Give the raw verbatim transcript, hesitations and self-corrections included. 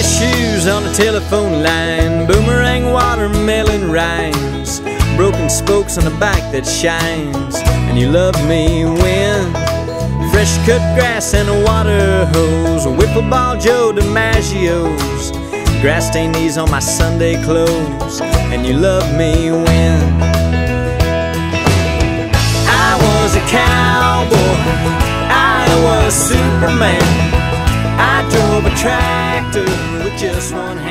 shoes on the telephone line, boomerang watermelon rinds, broken spokes on a bike that shines. And you love me when fresh cut grass and a water hose, Whipple Ball Joe DiMaggio's, grass stained knees on my Sunday clothes. And you love me when I was a cowboy, I was Superman, I drove a tractor with just one hand.